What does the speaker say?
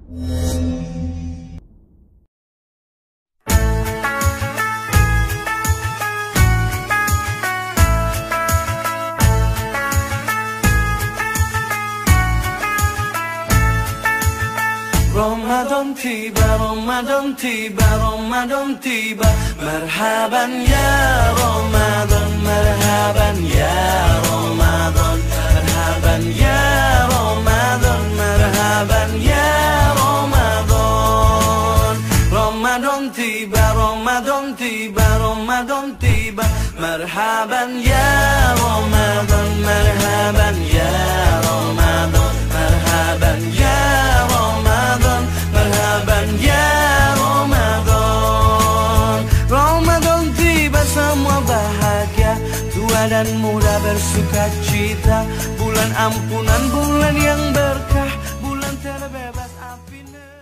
Ramadan tiba, Ramadan tiba, Ramadan tiba. Marhaban ya Ramadan, marhaban ya Ramadan, marhaban ya Ramadan, marhaban ya Ramadan. Ramadan tiba, Ramadan tiba, Ramadan tiba. Marhaban ya Ramadan, marhaban ya Ramadan, marhaban ya Ramadan, marhaban ya Ramadan. Ramadan tiba, semua bahagia, tua dan muda bersuka cita. Bulan ampunan, bulan yang berkah, bulan terbebas api neraka.